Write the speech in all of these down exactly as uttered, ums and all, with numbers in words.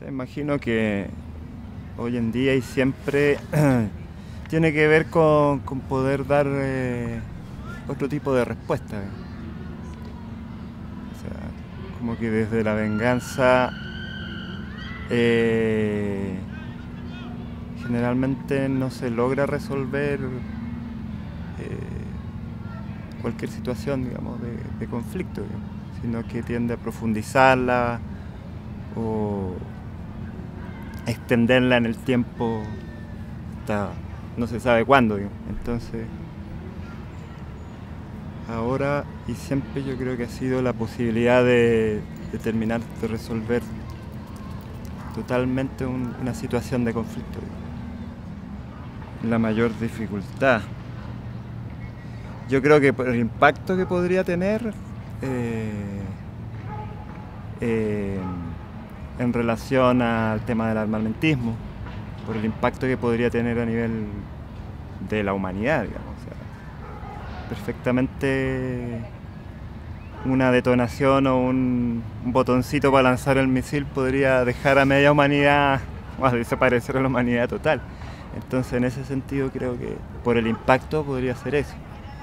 Te imagino que hoy en día y siempre tiene que ver con, con poder dar eh, otro tipo de respuesta. O sea, como que desde la venganza eh, generalmente no se logra resolver eh, cualquier situación, digamos, de, de conflicto, digamos, sino que tiende a profundizarla o a extenderla en el tiempo hasta no se sabe cuándo, digamos. Entonces, ahora y siempre yo creo que ha sido la posibilidad de, de terminar de resolver totalmente un, una situación de conflicto, digamos. La mayor dificultad, yo creo que por el impacto que podría tener eh, eh, en relación al tema del armamentismo, por el impacto que podría tener a nivel de la humanidad, digamos. O sea, perfectamente una detonación o un, un botoncito para lanzar el misil podría dejar a media humanidad o a desaparecer a la humanidad total. Entonces, en ese sentido, creo que por el impacto podría ser eso.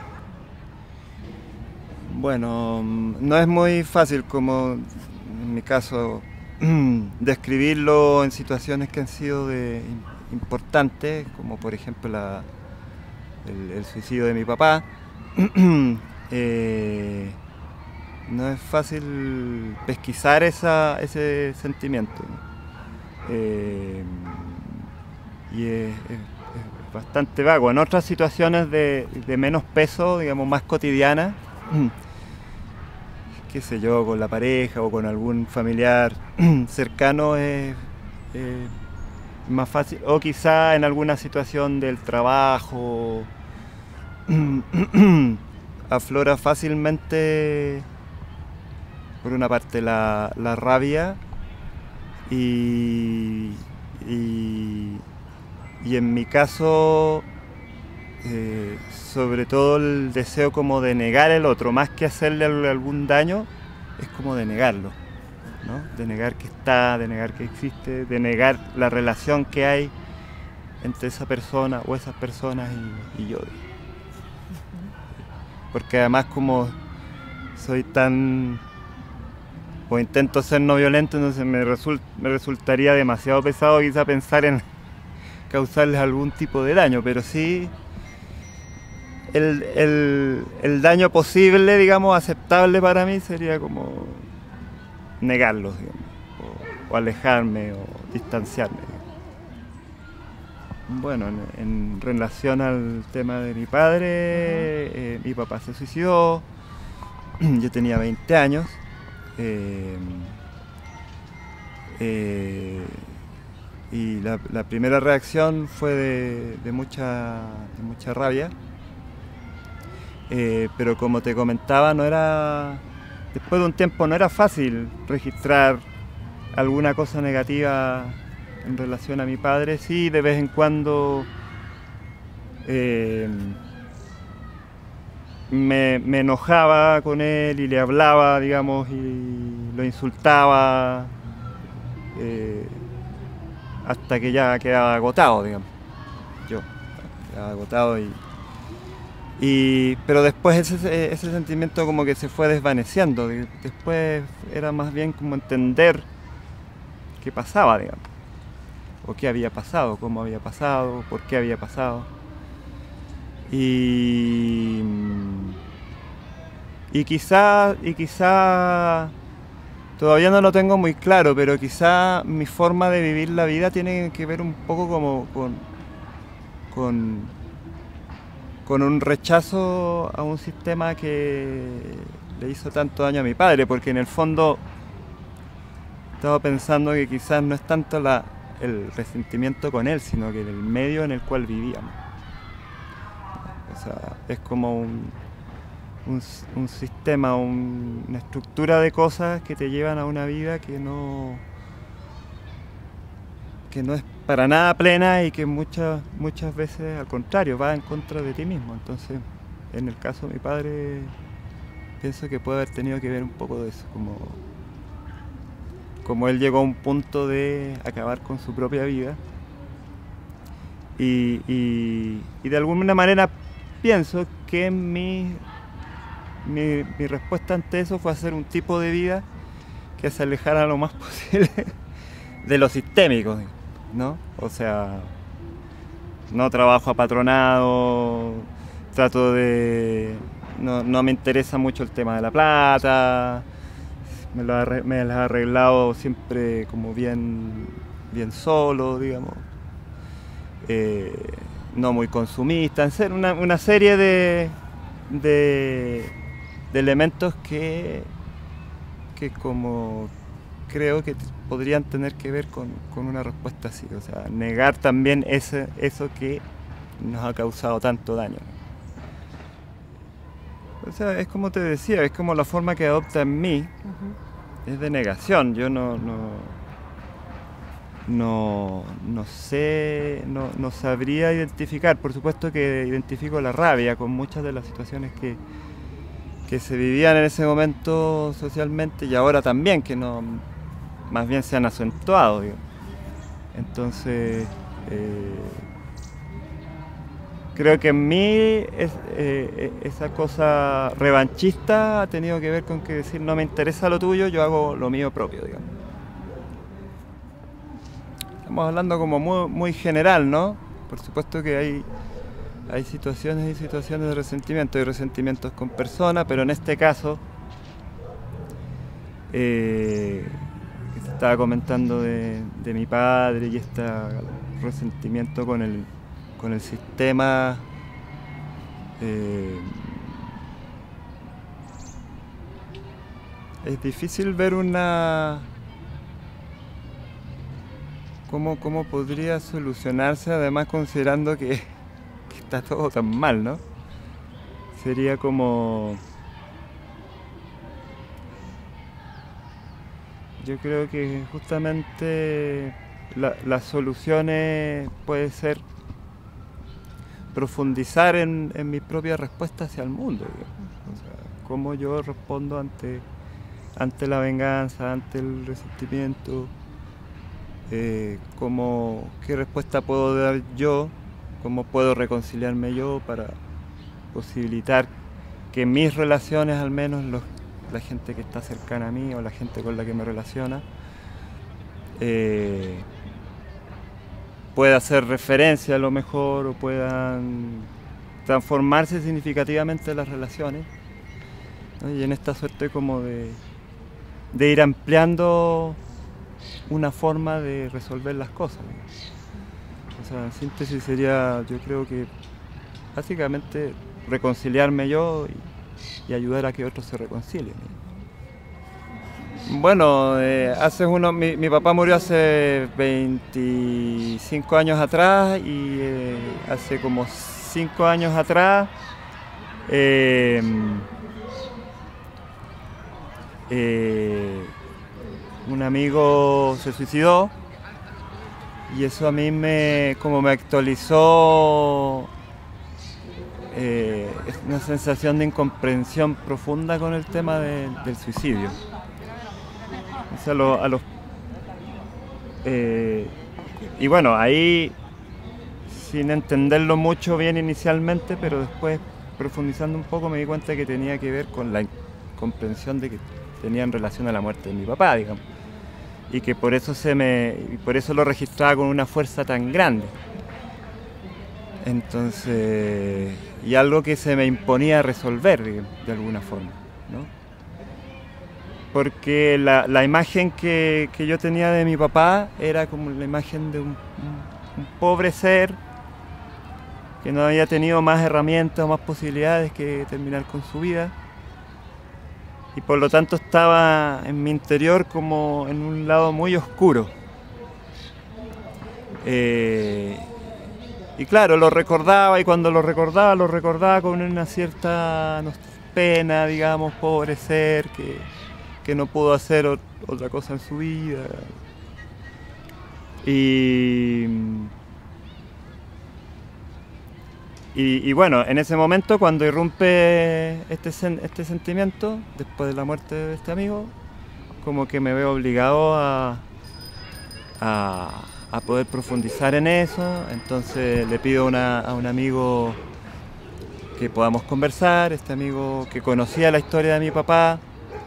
Bueno, no es muy fácil, como en mi caso, describirlo en situaciones que han sido de, importantes, como por ejemplo la, el, el suicidio de mi papá. eh, no es fácil pesquisar esa, ese sentimiento. Eh, y es, es, es bastante vago. En otras situaciones de, de menos peso, digamos, más cotidianas, qué sé yo, con la pareja o con algún familiar cercano es, es más fácil, o quizá en alguna situación del trabajo aflora fácilmente por una parte la, la rabia y, y, y en mi caso eh, sobre todo el deseo como de negar el otro, más que hacerle algún daño, es como de negarlo, ¿no? De negar que está, de negar que existe, de negar la relación que hay entre esa persona o esas personas y, y yo. Porque además como soy tan, o intento ser no violento, entonces me, result, me resultaría demasiado pesado quizá pensar en causarles algún tipo de daño, pero sí el, el, el daño posible, digamos, aceptable para mí sería como negarlos, digamos, o, o alejarme o distanciarme, digamos. Bueno, en, en relación al tema de mi padre, eh, mi papá se suicidó, yo tenía veinte años, eh, eh, y la, la primera reacción fue de, de, mucha, de mucha rabia, eh, pero como te comentaba, no era, después de un tiempo no era fácil registrar alguna cosa negativa en relación a mi padre. Sí, de vez en cuando eh, me, me enojaba con él y le hablaba, digamos, y lo insultaba eh, hasta que ya quedaba agotado, digamos. Yo quedaba agotado y, y pero después ese, ese sentimiento como que se fue desvaneciendo. Después era más bien como entender qué pasaba, digamos, o qué había pasado, cómo había pasado, por qué había pasado. Y, y quizá, y quizá todavía no lo tengo muy claro, pero quizá mi forma de vivir la vida tiene que ver un poco como con, con, con un rechazo a un sistema que le hizo tanto daño a mi padre, porque en el fondo estaba pensando que quizás no es tanto la, el resentimiento con él, sino que el medio en el cual vivíamos. O sea, es como un, un, un sistema, un, una estructura de cosas que te llevan a una vida que no, que no es para nada plena y que muchas, muchas veces al contrario va en contra de ti mismo. Entonces, en el caso de mi padre, pienso que puede haber tenido que ver un poco de eso, como como él llegó a un punto de acabar con su propia vida. Y, y, y de alguna manera pienso que mi, mi, mi respuesta ante eso fue hacer un tipo de vida que se alejara lo más posible de lo sistémico, ¿no? O sea, no trabajo apatronado, trato de... No, no me interesa mucho el tema de la plata, me lo arre, me las he arreglado siempre como bien, bien solo, digamos. Eh, no muy consumista, en ser una, una serie de, de, de elementos que, que como creo que podrían tener que ver con, con una respuesta así, o sea, negar también ese, eso que nos ha causado tanto daño. O sea, es como te decía, es como la forma que adopta en mí, uh-huh. Es de negación, yo no, no, no, no sé, no, no sabría identificar, por supuesto que identifico la rabia con muchas de las situaciones que, que se vivían en ese momento socialmente y ahora también, que no, más bien se han acentuado, digamos. Entonces, eh, creo que en mí es, eh, esa cosa revanchista ha tenido que ver con que decir no me interesa lo tuyo, yo hago lo mío propio, digamos. Estamos hablando como muy, muy general, ¿no? Por supuesto que hay, hay situaciones y situaciones de resentimiento, hay resentimientos con personas, pero en este caso, eh, que se estaba comentando de, de mi padre y este resentimiento con el con el sistema, eh, es difícil ver una cómo, cómo podría solucionarse, además considerando que, que está todo tan mal, ¿no? Sería como... Yo creo que justamente la, las soluciones puede ser profundizar en, en mi propia respuesta hacia el mundo, o sea, cómo yo respondo ante, ante la venganza, ante el resentimiento, eh, cómo, qué respuesta puedo dar yo, cómo puedo reconciliarme yo para posibilitar que mis relaciones, al menos los, la gente que está cercana a mí o la gente con la que me relaciona, eh, pueda hacer referencia a lo mejor o puedan transformarse significativamente las relaciones, ¿no? Y en esta suerte como de, de ir ampliando una forma de resolver las cosas, ¿no? O sea, en síntesis sería, yo creo que básicamente reconciliarme yo y, y ayudar a que otros se reconcilien. Bueno, eh, hace uno, mi, mi papá murió hace veinticinco años atrás y eh, hace como cinco años atrás eh, eh, un amigo se suicidó y eso a mí me, como me actualizó eh, una sensación de incomprensión profunda con el tema de, del suicidio. O sea, lo, a los, eh, y bueno, ahí sin entenderlo mucho bien inicialmente, pero después profundizando un poco me di cuenta que tenía que ver con la comprensión de que tenía en relación a la muerte de mi papá, digamos, y que por eso se me, y por eso lo registraba con una fuerza tan grande. Entonces, y algo que se me imponía resolver, digamos, de alguna forma, ¿no? Porque la, la imagen que, que yo tenía de mi papá era como la imagen de un, un, un pobre ser que no había tenido más herramientas o más posibilidades que terminar con su vida y por lo tanto estaba en mi interior como en un lado muy oscuro. Eh, y claro, lo recordaba y cuando lo recordaba, lo recordaba con una cierta pena, digamos, pobre ser que... que no pudo hacer otra cosa en su vida. Y, y, y bueno, en ese momento cuando irrumpe este, este sentimiento, después de la muerte de este amigo, como que me veo obligado a, a, a poder profundizar en eso. Entonces le pido una, a un amigo que podamos conversar, este amigo que conocía la historia de mi papá,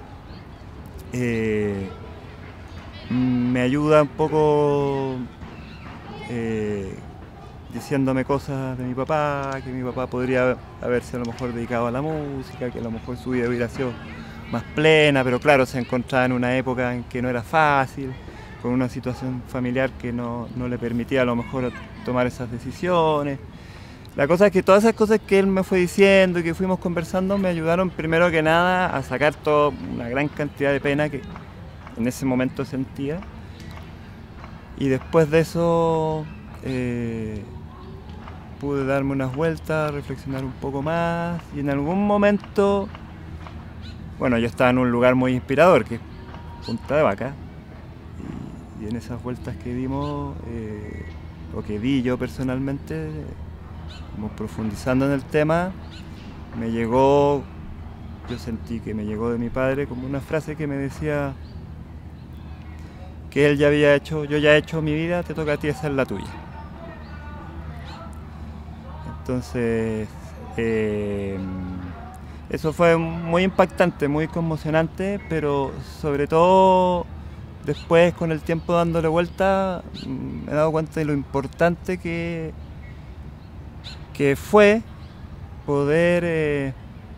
eh, me ayuda un poco eh, diciéndome cosas de mi papá, que mi papá podría haberse a lo mejor dedicado a la música, que a lo mejor su vida hubiera sido más plena, pero claro, se encontraba en una época en que no era fácil, con una situación familiar que no, no le permitía a lo mejor tomar esas decisiones. La cosa es que todas esas cosas que él me fue diciendo y que fuimos conversando me ayudaron primero que nada a sacar toda una gran cantidad de pena que en ese momento sentía. Y después de eso eh, pude darme unas vueltas, reflexionar un poco más y en algún momento, bueno, yo estaba en un lugar muy inspirador que es Punta de Vaca y, y en esas vueltas que dimos, eh, o que di yo personalmente, como profundizando en el tema, me llegó, yo sentí que me llegó de mi padre como una frase que me decía que él ya había hecho, yo ya he hecho mi vida, te toca a ti hacer la tuya. Entonces, eh, eso fue muy impactante, muy conmocionante, pero sobre todo después con el tiempo dándole vuelta me he dado cuenta de lo importante que que fue poder eh,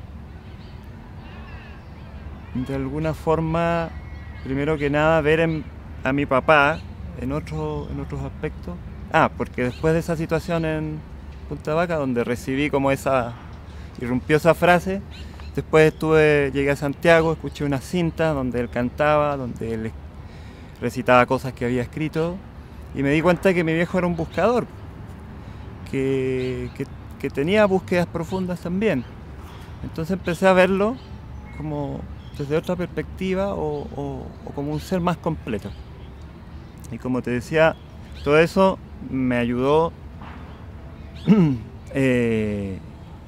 de alguna forma, primero que nada, ver en, a mi papá en, otro, en otros aspectos. Ah, porque después de esa situación en Punta Vaca, donde recibí como esa, irrumpió esa frase, después estuve, llegué a Santiago, escuché una cinta donde él cantaba, donde él recitaba cosas que había escrito, y me di cuenta que mi viejo era un buscador. Que, que, que tenía búsquedas profundas también. Entonces empecé a verlo como desde otra perspectiva o, o, o como un ser más completo. Y como te decía, todo eso me ayudó eh,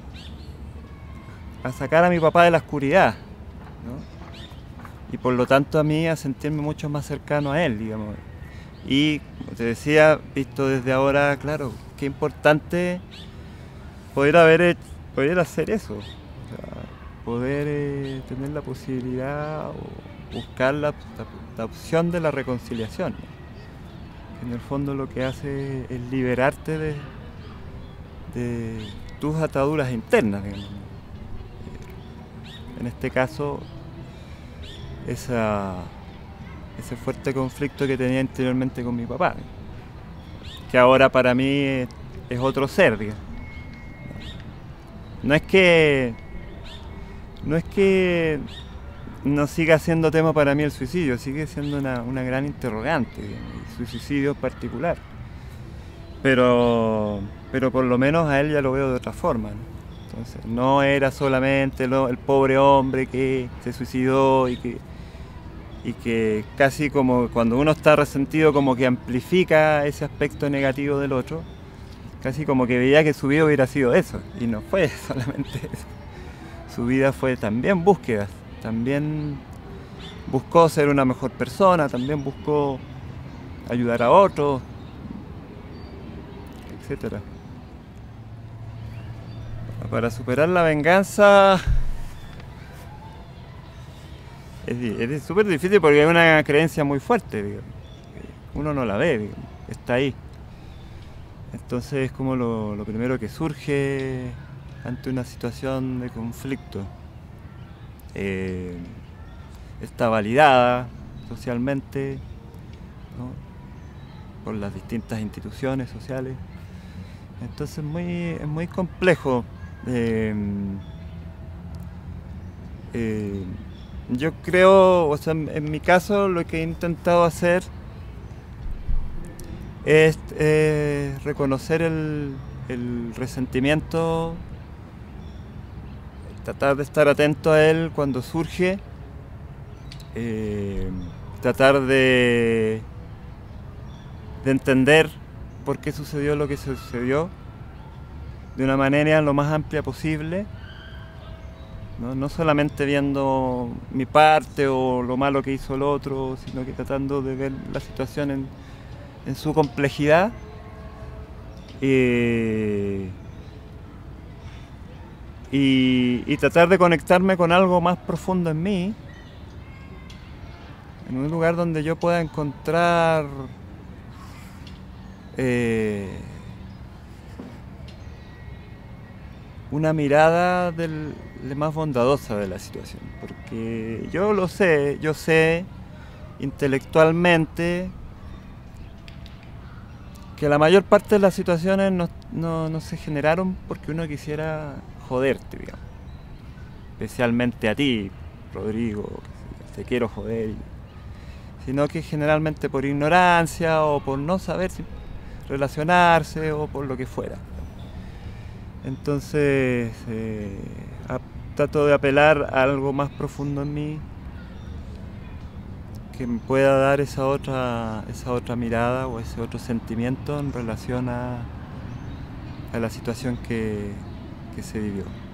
a sacar a mi papá de la oscuridad, ¿no? Y por lo tanto a mí a sentirme mucho más cercano a él, digamos. Y como te decía, visto desde ahora, claro, qué importante poder haber poder hacer eso, o sea, poder eh, tener la posibilidad o buscar la, la, la opción de la reconciliación, ¿no? En el fondo lo que hace es liberarte de, de tus ataduras internas, digamos. En este caso, esa, ese fuerte conflicto que tenía interiormente con mi papá, que ahora para mí es, es otro ser, digamos. No es que no es que no siga siendo tema para mí el suicidio, sigue siendo una, una gran interrogante, digamos, el suicidio en particular. Pero, pero por lo menos a él ya lo veo de otra forma, ¿no? Entonces, no era solamente lo, el pobre hombre que se suicidó y que y que casi como cuando uno está resentido como que amplifica ese aspecto negativo del otro, casi como que veía que su vida hubiera sido eso, y no fue solamente eso. Su vida fue también búsquedas, también buscó ser una mejor persona, también buscó ayudar a otros, etcétera. Para superar la venganza es súper difícil porque es una creencia muy fuerte, digamos. Uno no la ve, digamos, está ahí. Entonces es como lo, lo primero que surge ante una situación de conflicto. Eh, está validada socialmente, ¿no? Por las distintas instituciones sociales. Entonces muy, es muy complejo. Eh, eh, yo creo, o sea, en, en mi caso lo que he intentado hacer es eh, reconocer el, el resentimiento, tratar de estar atento a él cuando surge, eh, tratar de, de entender por qué sucedió lo que sucedió de una manera lo más amplia posible, ¿no? No solamente viendo mi parte o lo malo que hizo el otro, sino que tratando de ver la situación en, en su complejidad. Eh, y, y tratar de conectarme con algo más profundo en mí, en un lugar donde yo pueda encontrar eh, una mirada del, de más bondadosa de la situación, porque yo lo sé, yo sé intelectualmente que la mayor parte de las situaciones no, no, no se generaron porque uno quisiera joderte, digamos. Especialmente a ti, Rodrigo, te quiero joder, sino que generalmente por ignorancia o por no saber si relacionarse o por lo que fuera. Entonces eh, a, trato de apelar a algo más profundo en mí que me pueda dar esa otra, esa otra mirada o ese otro sentimiento en relación a, a la situación que, que se vivió.